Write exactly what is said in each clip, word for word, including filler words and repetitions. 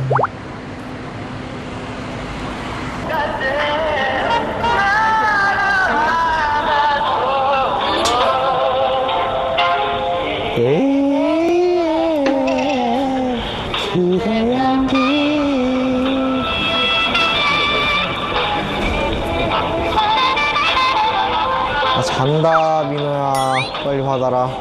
아, 잔다 민호야. 빨리 받아라.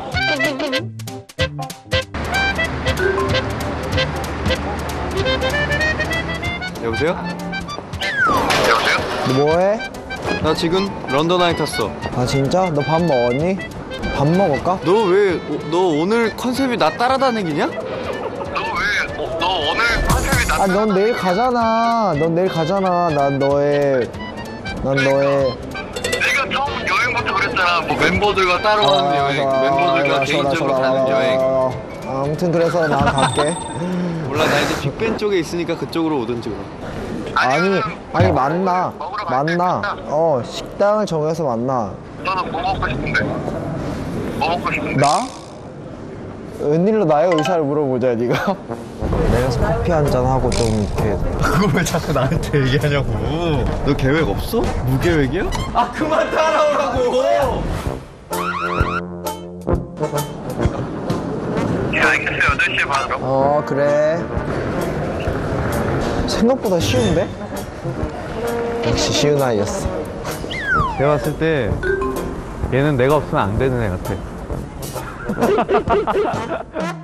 여보세요? 여보세요? 너 뭐해? 나 지금 런던 아이 탔어. 아 진짜? 너 밥 먹었니? 밥 먹을까? 너 왜, 너 오늘 컨셉이 나 따라다니기냐? 너 왜, 어, 너 오늘 컨셉이 나. 아 넌 내일 가잖아. 넌 내일 가잖아. 난 너의 난 너의 내가 처음 여행부터 그랬잖아. 뭐 멤버들과 따로 가는 여행, 아, 멤버들과 아, 개인적으로 아, 가는 아, 여행. 아, 아무튼 그래서 난 갈게. 몰라, 나 이제 빅벤 쪽에 있으니까 그쪽으로 오든지 그럼. 아니 아니 만나 만나. 어 식당을 정해서 만나. 너는 뭐 먹고 싶은데? 뭐 먹고 싶은데? 나? 웬일로 나의 의사를 물어보자 네가. 내려서 커피 한잔 하고 좀 이렇게. 그걸 왜 자꾸 나한테 얘기하냐고. 너 계획 없어? 무계획이야? 아 그만 따라오라고. 예, 알겠어요. 여덟 시에 반으로. 어 그래. 생각보다 쉬운데? 역시 쉬운 아이였어. 내가 봤을 때 얘는 내가 없으면 안 되는 애 같아.